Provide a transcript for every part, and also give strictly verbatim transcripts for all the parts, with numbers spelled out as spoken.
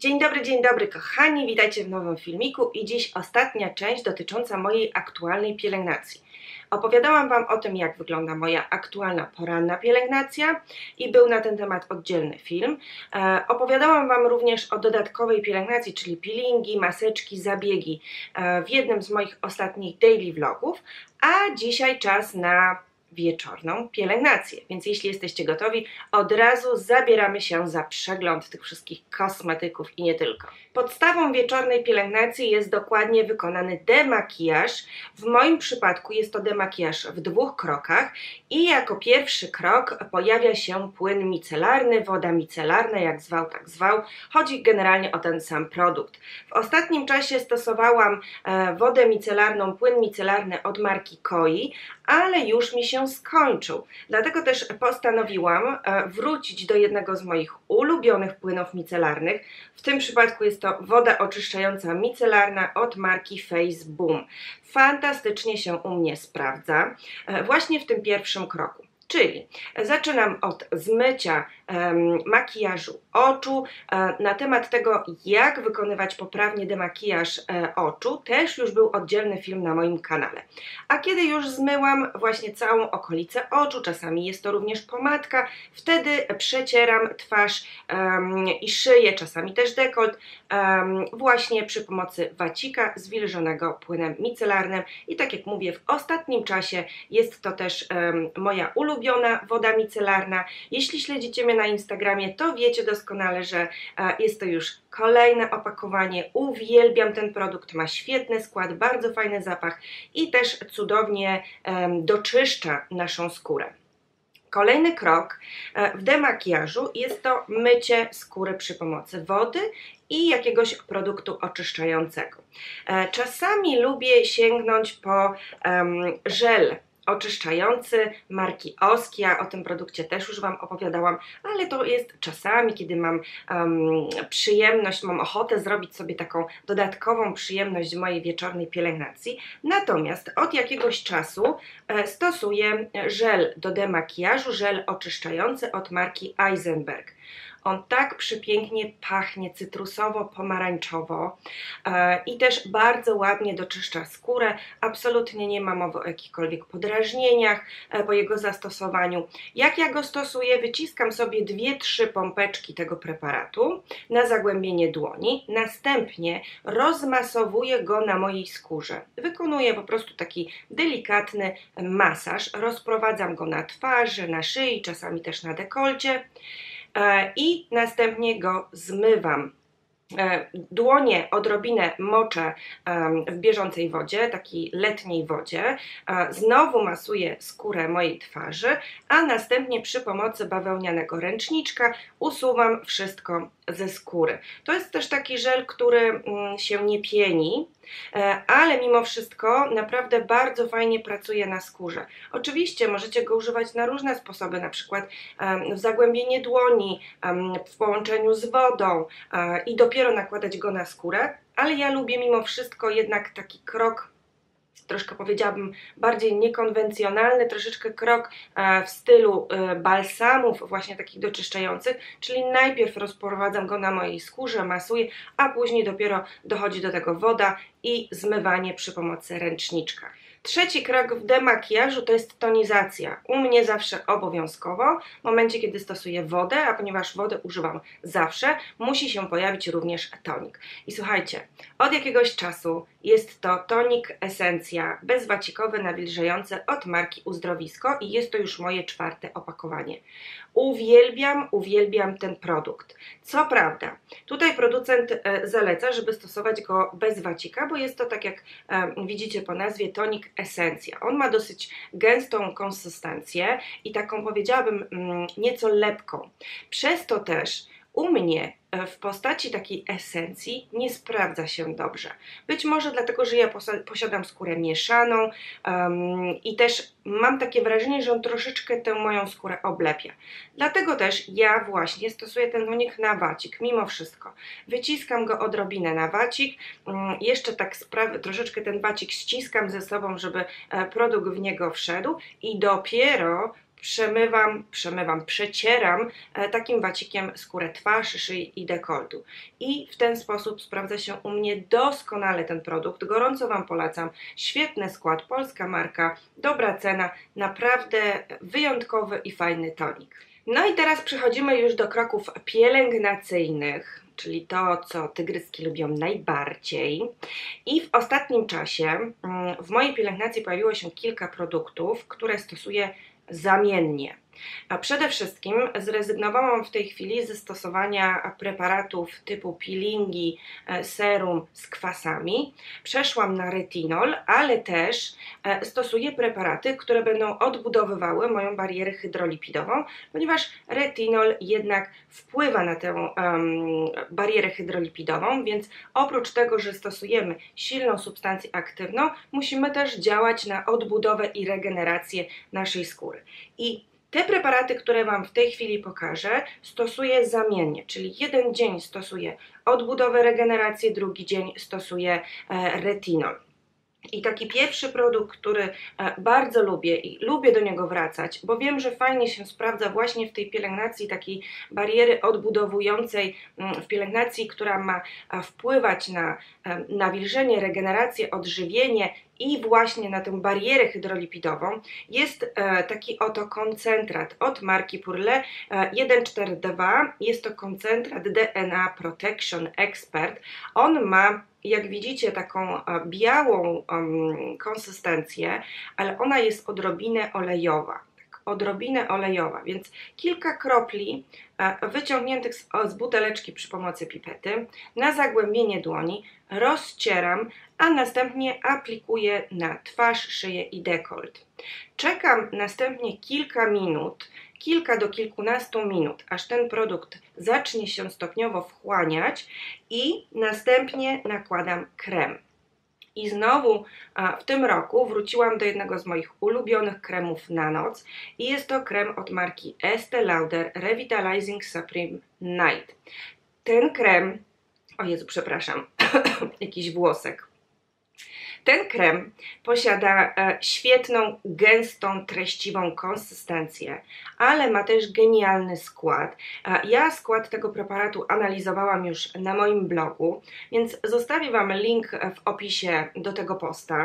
Dzień dobry, dzień dobry kochani, witajcie w nowym filmiku i dziś ostatnia część dotycząca mojej aktualnej pielęgnacji. Opowiadałam Wam o tym, jak wygląda moja aktualna poranna pielęgnacja i był na ten temat oddzielny film. E, opowiadałam Wam również o dodatkowej pielęgnacji, czyli peelingi, maseczki, zabiegi e, w jednym z moich ostatnich daily vlogów, a dzisiaj czas na wieczorną pielęgnację, więc jeśli jesteście gotowi, od razu zabieramy się za przegląd tych wszystkich kosmetyków i nie tylko. Podstawą wieczornej pielęgnacji jest dokładnie wykonany demakijaż. W moim przypadku jest to demakijaż w dwóch krokach i jako pierwszy krok pojawia się płyn micelarny, woda micelarna, jak zwał, tak zwał. Chodzi generalnie o ten sam produkt. W ostatnim czasie stosowałam e, wodę micelarną, płyn micelarny od marki Koi, ale już mi się skończył. Dlatego też postanowiłam e, wrócić do jednego z moich ulubionych płynów micelarnych. W tym przypadku jest to woda oczyszczająca micelarna od marki Face Boom. Fantastycznie się u mnie sprawdza e, właśnie w tym pierwszym kroku. Czyli zaczynam od zmycia um, makijażu oczu. E, na temat tego, jak wykonywać poprawnie demakijaż e, oczu, też już był oddzielny film na moim kanale. A kiedy już zmyłam właśnie całą okolicę oczu, czasami jest to również pomadka, wtedy przecieram twarz um, i szyję, czasami też dekolt, um, właśnie przy pomocy wacika zwilżonego płynem micelarnym. I tak jak mówię, w ostatnim czasie jest to też um, moja ulubiona woda micelarna. Jeśli śledzicie mnie na Instagramie, to wiecie doskonale, że e, jest to już kolejne opakowanie. Uwielbiam ten produkt, ma świetny skład, bardzo fajny zapach i też cudownie e, doczyszcza naszą skórę. Kolejny krok w demakijażu jest to mycie skóry przy pomocy wody i jakiegoś produktu oczyszczającego. E, czasami lubię sięgnąć po um, żel oczyszczający marki Oskia, o tym produkcie też już Wam opowiadałam, ale to jest czasami, kiedy mam um, przyjemność, mam ochotę zrobić sobie taką dodatkową przyjemność w mojej wieczornej pielęgnacji. Natomiast od jakiegoś czasu e, stosuję żel do demakijażu, żel oczyszczający od marki Eisenberg. On tak przepięknie pachnie cytrusowo-pomarańczowo e, i też bardzo ładnie doczyszcza skórę. Absolutnie nie ma mowy o jakichkolwiek podrażnieniach e, po jego zastosowaniu. Jak ja go stosuję? Wyciskam sobie dwie trzy pompeczki tego preparatu na zagłębienie dłoni. Następnie rozmasowuję go na mojej skórze. Wykonuję po prostu taki delikatny masaż. Rozprowadzam go na twarzy, na szyi, czasami też na dekolcie. I następnie go zmywam. Dłonie odrobinę moczę w bieżącej wodzie, takiej letniej wodzie, znowu masuję skórę mojej twarzy, a następnie przy pomocy bawełnianego ręczniczka usuwam wszystko ze skóry. To jest też taki żel, który się nie pieni, ale mimo wszystko naprawdę bardzo fajnie pracuje na skórze. Oczywiście możecie go używać na różne sposoby, na przykład w zagłębienie dłoni, w połączeniu z wodą i dopiero nakładać go na skórę, ale ja lubię mimo wszystko jednak taki krok, troszkę powiedziałabym bardziej niekonwencjonalny, troszeczkę krok w stylu balsamów właśnie takich doczyszczających, czyli najpierw rozprowadzam go na mojej skórze, masuję, a później dopiero dochodzi do tego woda i zmywanie przy pomocy ręczniczka. Trzeci krok w demakijażu to jest tonizacja. U mnie zawsze obowiązkowo, w momencie kiedy stosuję wodę, a ponieważ wodę używam zawsze, musi się pojawić również tonik. I słuchajcie, od jakiegoś czasu jest to tonik Esencja bezwacikowy, nawilżający od marki Uzdrowisko i jest to już moje czwarte opakowanie. Uwielbiam, uwielbiam ten produkt. Co prawda, tutaj producent e, zaleca, żeby stosować go bez wacika, bo jest to, tak jak e, widzicie po nazwie, tonik Esencja. On ma dosyć gęstą konsystencję i taką, powiedziałabym, mm, nieco lepką. Przez to też u mnie w postaci takiej esencji nie sprawdza się dobrze. Być może dlatego, że ja posiadam skórę mieszaną um, i też mam takie wrażenie, że on troszeczkę tę moją skórę oblepia. Dlatego też ja właśnie stosuję ten tonik na wacik, mimo wszystko. Wyciskam go odrobinę na wacik, um, jeszcze tak sprawy, troszeczkę ten wacik ściskam ze sobą, żeby produkt w niego wszedł i dopiero przemywam, przemywam, przecieram takim wacikiem skórę twarzy, szyi i dekoltu. I w ten sposób sprawdza się u mnie doskonale ten produkt. Gorąco Wam polecam. Świetny skład, polska marka, dobra cena, naprawdę wyjątkowy i fajny tonik. No i teraz przechodzimy już do kroków pielęgnacyjnych, czyli to, co tygryski lubią najbardziej. I w ostatnim czasie w mojej pielęgnacji pojawiło się kilka produktów, które stosuję zamiennie. A przede wszystkim zrezygnowałam w tej chwili ze stosowania preparatów typu peelingi, serum z kwasami. Przeszłam na retinol, ale też stosuję preparaty, które będą odbudowywały moją barierę hydrolipidową, ponieważ retinol jednak wpływa na tę um, barierę hydrolipidową, więc oprócz tego, że stosujemy silną substancję aktywną, musimy też działać na odbudowę i regenerację naszej skóry. I te preparaty, które Wam w tej chwili pokażę, stosuję zamiennie, czyli jeden dzień stosuję odbudowę, regenerację, drugi dzień stosuję retinol. I taki pierwszy produkt, który bardzo lubię i lubię do niego wracać, bo wiem, że fajnie się sprawdza właśnie w tej pielęgnacji takiej bariery odbudowującej, w pielęgnacji, która ma wpływać na nawilżenie, regenerację, odżywienie i właśnie na tę barierę hydrolipidową, jest taki oto koncentrat od marki Purell jeden cztery dwa. Jest to koncentrat D N A Protection Expert. On ma, jak widzicie, taką białą um, konsystencję, ale ona jest odrobinę olejowa. Tak, odrobinę olejowa, więc kilka kropli wyciągniętych z, z buteleczki przy pomocy pipety na zagłębienie dłoni rozcieram, a następnie aplikuję na twarz, szyję i dekolt. Czekam następnie kilka minut, kilka do kilkunastu minut, aż ten produkt zacznie się stopniowo wchłaniać i następnie nakładam krem. I znowu w tym roku wróciłam do jednego z moich ulubionych kremów na noc i jest to krem od marki Estée Lauder Revitalizing Supreme Night. Ten krem, o Jezu, przepraszam, jakiś włosek. Ten krem posiada e, świetną, gęstą, treściwą konsystencję, ale ma też genialny skład. E, ja skład tego preparatu analizowałam już na moim blogu, więc zostawię Wam link w opisie do tego posta.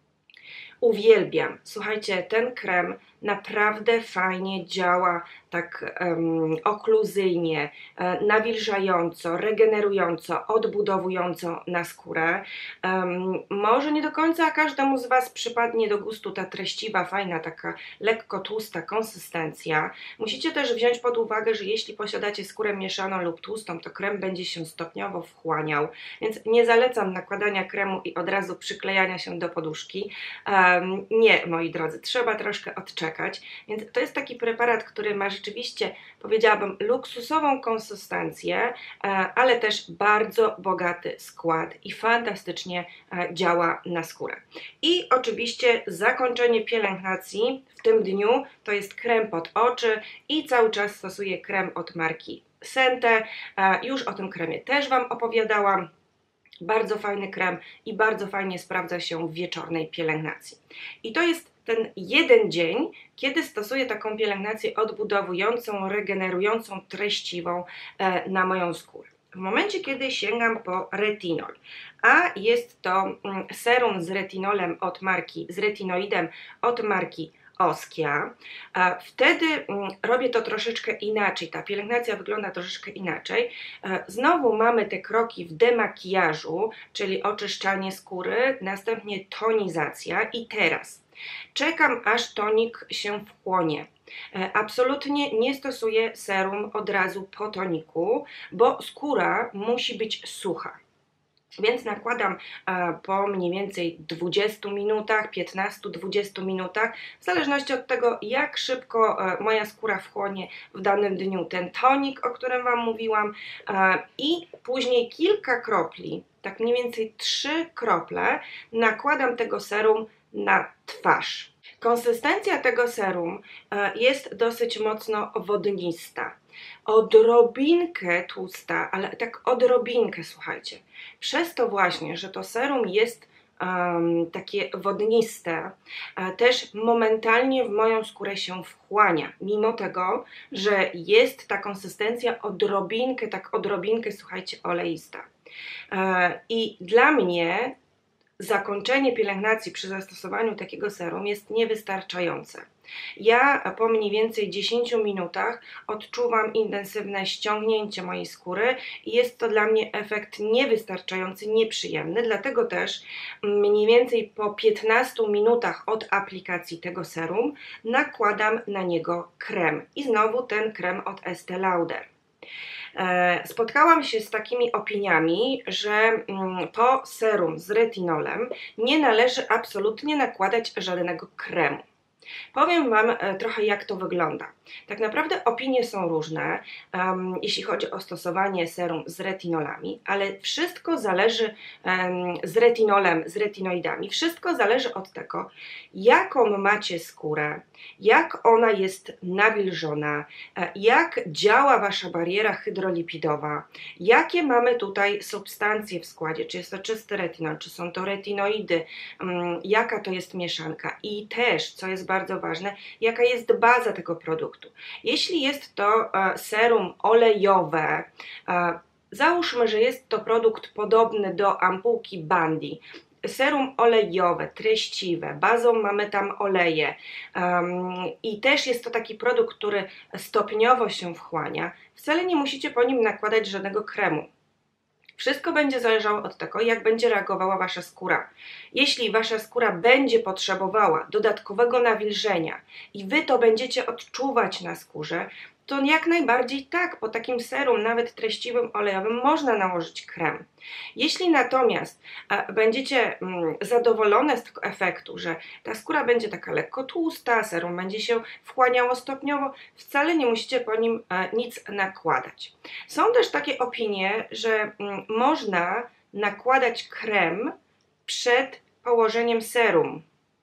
Uwielbiam. Słuchajcie, ten krem naprawdę fajnie działa, tak um, okluzyjnie, e, nawilżająco, regenerująco, odbudowująco na skórę. Um, może nie do końca każdemu z Was przypadnie do gustu ta treściwa, fajna, taka lekko tłusta konsystencja. Musicie też wziąć pod uwagę, że jeśli posiadacie skórę mieszaną lub tłustą, to krem będzie się stopniowo wchłaniał, więc nie zalecam nakładania kremu i od razu przyklejania się do poduszki. Um, nie, moi drodzy, trzeba troszkę odczekać. Więc to jest taki preparat, który ma rzeczywiście, powiedziałabym, luksusową konsystencję, ale też bardzo bogaty skład i fantastycznie działa na skórę. I oczywiście zakończenie pielęgnacji w tym dniu to jest krem pod oczy i cały czas stosuję krem od marki Sente. Już o tym kremie też Wam opowiadałam. Bardzo fajny krem i bardzo fajnie sprawdza się w wieczornej pielęgnacji. I to jest ten jeden dzień, kiedy stosuję taką pielęgnację odbudowującą, regenerującą, treściwą e, na moją skórę. W momencie, kiedy sięgam po retinol, a jest to mm, serum z retinolem od marki, z retinoidem od marki Oskia, a wtedy mm, robię to troszeczkę inaczej, ta pielęgnacja wygląda troszeczkę inaczej. E, znowu mamy te kroki w demakijażu, czyli oczyszczanie skóry, następnie tonizacja i teraz czekam, aż tonik się wchłonie. Absolutnie nie stosuję serum od razu po toniku, bo skóra musi być sucha. Więc nakładam po mniej więcej dwudziestu minutach, piętnastu do dwudziestu minutach, w zależności od tego, jak szybko moja skóra wchłonie w danym dniu ten tonik, o którym Wam mówiłam, i później kilka kropli, tak mniej więcej trzy krople, nakładam tego serum na twarz. Konsystencja tego serum jest dosyć mocno wodnista, odrobinkę tłusta, ale tak odrobinkę, słuchajcie. Przez to właśnie, że to serum jest um, takie wodniste, też momentalnie w moją skórę się wchłania, mimo tego, że jest ta konsystencja odrobinkę, tak odrobinkę, słuchajcie, oleista. I dla mnie zakończenie pielęgnacji przy zastosowaniu takiego serum jest niewystarczające. Ja po mniej więcej dziesięciu minutach odczuwam intensywne ściągnięcie mojej skóry i jest to dla mnie efekt niewystarczający, nieprzyjemny, dlatego też mniej więcej po piętnastu minutach od aplikacji tego serum nakładam na niego krem i znowu ten krem od Estée Lauder. Spotkałam się z takimi opiniami, że po serum z retinolem nie należy absolutnie nakładać żadnego kremu. Powiem Wam trochę, jak to wygląda. Tak naprawdę opinie są różne, um, jeśli chodzi o stosowanie serum z retinolami, ale wszystko zależy um, z retinolem, z retinoidami, wszystko zależy od tego, jaką macie skórę, jak ona jest nawilżona, jak działa Wasza bariera hydrolipidowa, jakie mamy tutaj substancje w składzie, czy jest to czysty retinol, czy są to retinoidy, um, jaka to jest mieszanka i też, co jest bardzo ważne, jaka jest baza tego produktu. Jeśli jest to serum olejowe, załóżmy, że jest to produkt podobny do ampułki Bundy, serum olejowe, treściwe, bazą mamy tam oleje um, i też jest to taki produkt, który stopniowo się wchłania, wcale nie musicie po nim nakładać żadnego kremu. Wszystko będzie zależało od tego, jak będzie reagowała Wasza skóra. Jeśli Wasza skóra będzie potrzebowała dodatkowego nawilżenia i Wy to będziecie odczuwać na skórze, to jak najbardziej tak, po takim serum, nawet treściwym, olejowym, można nałożyć krem. Jeśli natomiast e, będziecie mm, zadowolone z tego efektu, że ta skóra będzie taka lekko tłusta, serum będzie się wchłaniało stopniowo, wcale nie musicie po nim e, nic nakładać. Są też takie opinie, że mm, można nakładać krem przed położeniem serum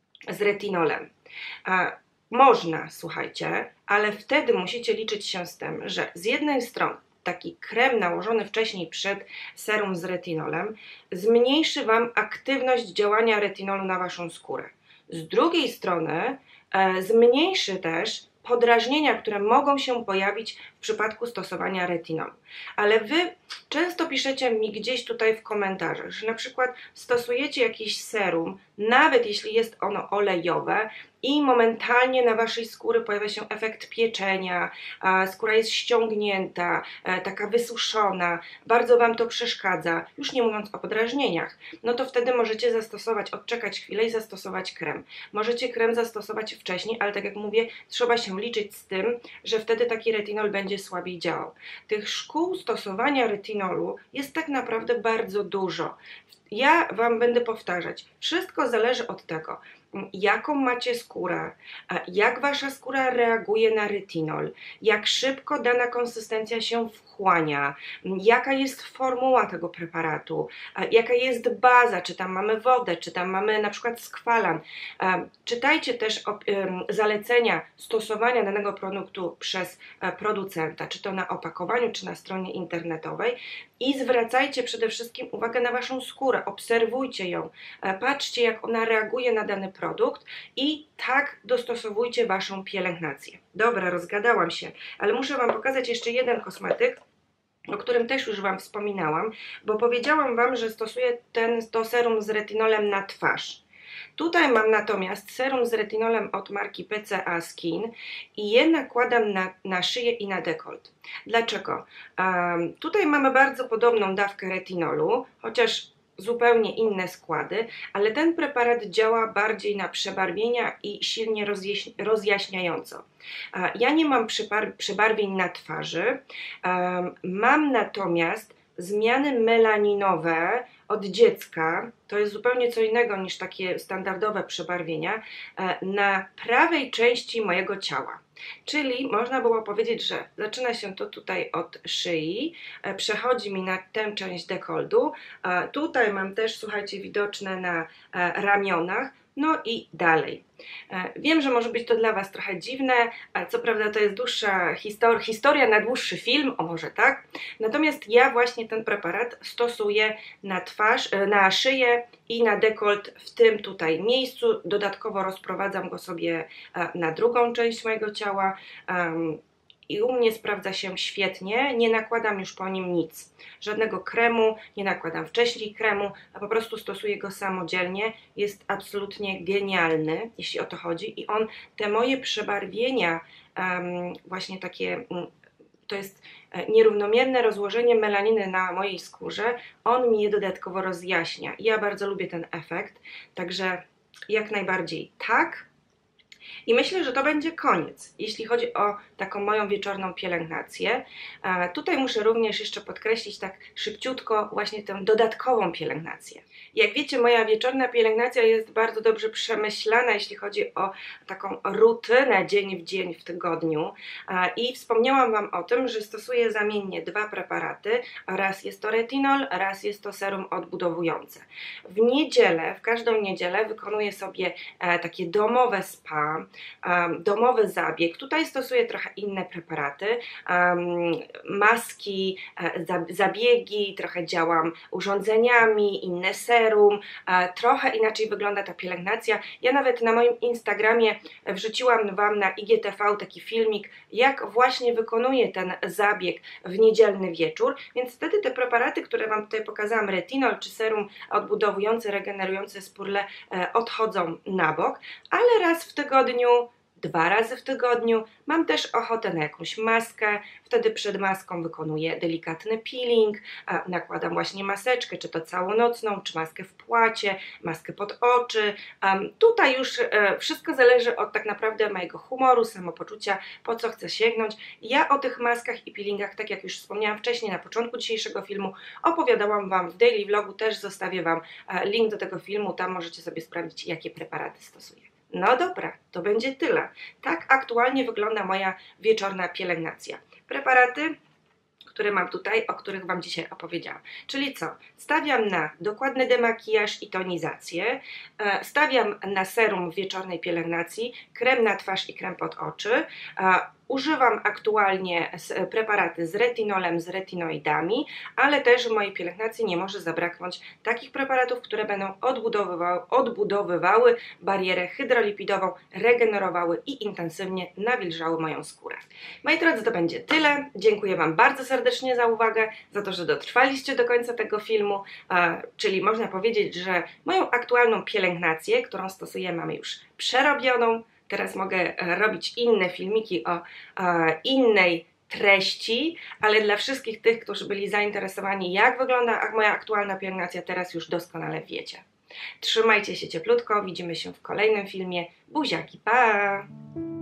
z retinolem. E, Można, słuchajcie, ale wtedy musicie liczyć się z tym, że z jednej strony taki krem nałożony wcześniej przed serum z retinolem zmniejszy Wam aktywność działania retinolu na Waszą skórę. Z drugiej strony e, zmniejszy też podrażnienia, które mogą się pojawić w przypadku stosowania retinolu. Ale Wy często piszecie mi gdzieś tutaj w komentarzach, że na przykład stosujecie jakiś serum, nawet jeśli jest ono olejowe i momentalnie na Waszej skóry pojawia się efekt pieczenia, skóra jest ściągnięta, taka wysuszona, bardzo Wam to przeszkadza, już nie mówiąc o podrażnieniach, no to wtedy możecie zastosować, odczekać chwilę i zastosować krem. Możecie krem zastosować wcześniej, ale tak jak mówię, trzeba się liczyć z tym, że wtedy taki retinol będzie słabiej działał. Tych szkół stosowania retinolu jest tak naprawdę bardzo dużo. Ja Wam będę powtarzać, wszystko zależy od tego, jaką macie skórę, jak Wasza skóra reaguje na retinol, jak szybko dana konsystencja się wchłania, jaka jest formuła tego preparatu, jaka jest baza, czy tam mamy wodę, czy tam mamy na przykład skwalan. Czytajcie też zalecenia stosowania danego produktu przez producenta, czy to na opakowaniu, czy na stronie internetowej i zwracajcie przede wszystkim uwagę na Waszą skórę, obserwujcie ją, patrzcie, jak ona reaguje na dany produkt i tak dostosowujcie Waszą pielęgnację. Dobra, rozgadałam się, ale muszę Wam pokazać jeszcze jeden kosmetyk, o którym też już Wam wspominałam, bo powiedziałam Wam, że stosuję ten, to serum z retinolem na twarz. Tutaj mam natomiast serum z retinolem od marki P C A Skin i je nakładam na, na szyję i na dekolt. Dlaczego? Um, tutaj mamy bardzo podobną dawkę retinolu, chociaż zupełnie inne składy, ale ten preparat działa bardziej na przebarwienia i silnie rozjaśniająco. Ja nie mam przebarwień na twarzy, mam natomiast zmiany melaninowe od dziecka, to jest zupełnie co innego niż takie standardowe przebarwienia, na prawej części mojego ciała. Czyli można było powiedzieć, że zaczyna się to tutaj od szyi, przechodzi mi na tę część dekoltu, tutaj mam też, słuchajcie, widoczne na ramionach, no i dalej. Wiem, że może być to dla Was trochę dziwne, co prawda to jest dłuższa histor historia na dłuższy film, o może tak, natomiast ja właśnie ten preparat stosuję na twarz, na szyję i na dekolt w tym tutaj miejscu, dodatkowo rozprowadzam go sobie na drugą część mojego ciała, i u mnie sprawdza się świetnie, nie nakładam już po nim nic, żadnego kremu, nie nakładam wcześniej kremu, a po prostu stosuję go samodzielnie, jest absolutnie genialny, jeśli o to chodzi i on te moje przebarwienia, um, właśnie takie, um, to jest nierównomierne rozłożenie melaniny na mojej skórze, on mi je dodatkowo rozjaśnia i ja bardzo lubię ten efekt, także jak najbardziej tak. I myślę, że to będzie koniec, jeśli chodzi o taką moją wieczorną pielęgnację. E, tutaj muszę również jeszcze podkreślić tak szybciutko właśnie tę dodatkową pielęgnację. Jak wiecie, moja wieczorna pielęgnacja jest bardzo dobrze przemyślana, jeśli chodzi o taką rutynę dzień w dzień w tygodniu. E, I wspomniałam Wam o tym, że stosuję zamiennie dwa preparaty. Raz jest to retinol, raz jest to serum odbudowujące. W niedzielę, w każdą niedzielę wykonuję sobie e, takie domowe spa, Um, domowy zabieg. Tutaj stosuję trochę inne preparaty, um, maski, e, zabiegi, trochę działam urządzeniami, inne serum, e, trochę inaczej wygląda ta pielęgnacja. Ja nawet na moim Instagramie wrzuciłam Wam na I G T V taki filmik, jak właśnie wykonuję ten zabieg w niedzielny wieczór, więc wtedy te preparaty, które Wam tutaj pokazałam, retinol czy serum odbudowujące, regenerujące skórę, e, odchodzą na bok, ale raz w tygodniu, dwa razy w tygodniu mam też ochotę na jakąś maskę, wtedy przed maską wykonuję delikatny peeling, nakładam właśnie maseczkę, czy to całonocną, czy maskę w płacie, maskę pod oczy. Um, tutaj już e, wszystko zależy od tak naprawdę mojego humoru, samopoczucia, po co chcę sięgnąć. Ja o tych maskach i peelingach, tak jak już wspomniałam wcześniej na początku dzisiejszego filmu, opowiadałam Wam w daily vlogu, też zostawię Wam e, link do tego filmu, tam możecie sobie sprawdzić, jakie preparaty stosuję. No dobra, to będzie tyle. Tak aktualnie wygląda moja wieczorna pielęgnacja. Preparaty, które mam tutaj, o których Wam dzisiaj opowiedziałam. Czyli co? Stawiam na dokładny demakijaż i tonizację, stawiam na serum w wieczornej pielęgnacji, krem na twarz i krem pod oczy, używam aktualnie preparaty z retinolem, z retinoidami, ale też w mojej pielęgnacji nie może zabraknąć takich preparatów, które będą odbudowywały, odbudowywały barierę hydrolipidową, regenerowały i intensywnie nawilżały moją skórę. Moi drodzy, to będzie tyle. Dziękuję Wam bardzo serdecznie za uwagę, za to, że dotrwaliście do końca tego filmu, czyli można powiedzieć, że moją aktualną pielęgnację, którą stosuję, mamy już przerobioną. Teraz mogę robić inne filmiki o, o innej treści, ale dla wszystkich tych, którzy byli zainteresowani, jak wygląda moja aktualna pielęgnacja, teraz już doskonale wiecie. Trzymajcie się cieplutko, widzimy się w kolejnym filmie. Buziaki, pa!